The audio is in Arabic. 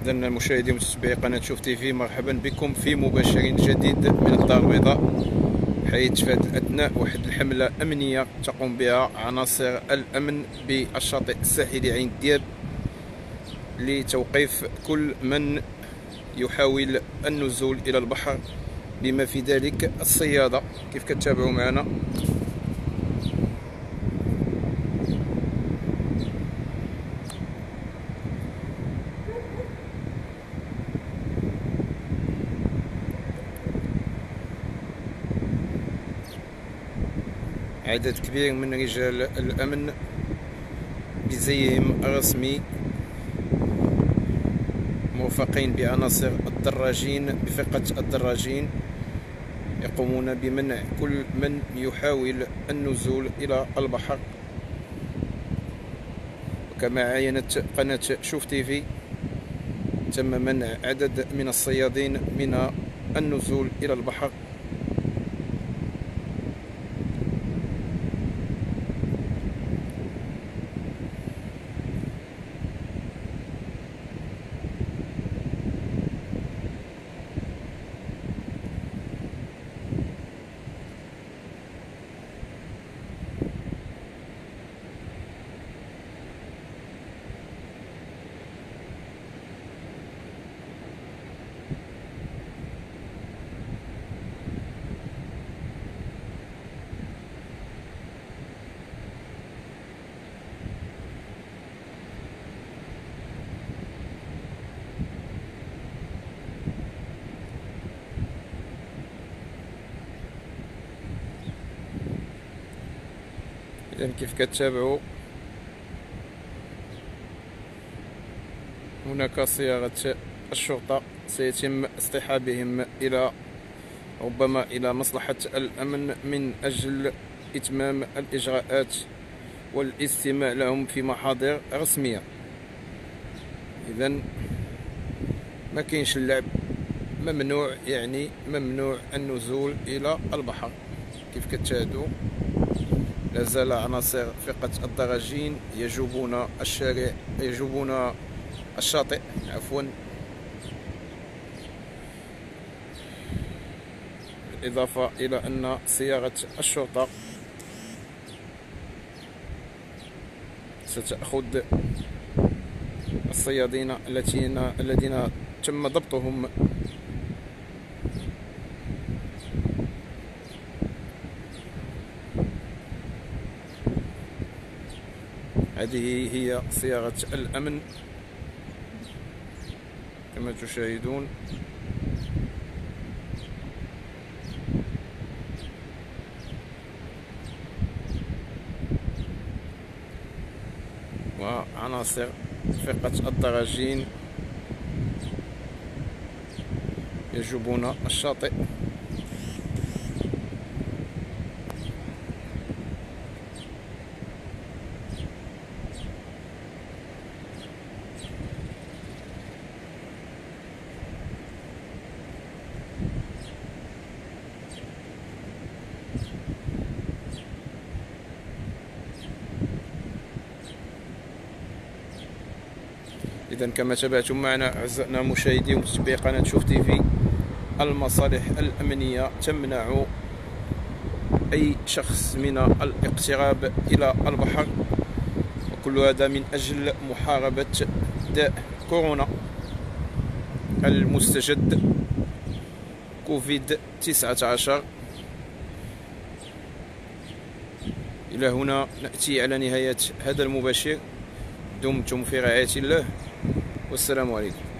إذا مشاهدي ومتابعي قناة شوف تيفي، مرحبا بكم في مباشر جديد من الدار البيضاء، حيث في هذه الأثناء واحد الحملة أمنية تقوم بها عناصر الأمن بالشاطئ الساحلي عين الدياب لتوقيف كل من يحاول النزول إلى البحر، بما في ذلك الصيادة كيف كتتابعوا معنا. عدد كبير من رجال الأمن بزيهم الرسمي موفقين بعناصر الدراجين بفرقة الدراجين يقومون بمنع كل من يحاول النزول إلى البحر. وكما عاينت قناة شوف تيفي، تم منع عدد من الصيادين من النزول إلى البحر. إذن كيف كتتابعوا هناك صياغة الشرطة سيتم اصطحابهم إلى ربما إلى مصلحة الأمن من أجل إتمام الإجراءات والاستماع لهم في محاضر رسمية. إذن ما كاينش اللعب، ممنوع، يعني ممنوع النزول إلى البحر. كيف كتشاهدوا لا زال عناصر فرقة الدراجين يجوبون الشارع، يجوبون الشاطئ عفوا، بالإضافة إلى أن صياغة الشرطة ستأخذ الصيادين الذين تم ضبطهم هذه هي صياغة الأمن كما تشاهدون. وعناصر فرقة الدراجين يجوبون الشاطئ. إذن كما تابعتم معنا أعزائنا مشاهدي ومتابعي قناة شوف تيفي، المصالح الأمنية تمنع أي شخص من الاقتراب إلى البحر، وكل هذا من أجل محاربة داء كورونا المستجد كوفيد 19. إلى هنا نأتي على نهاية هذا المباشر، دمتم في رعاية الله والسلام عليكم.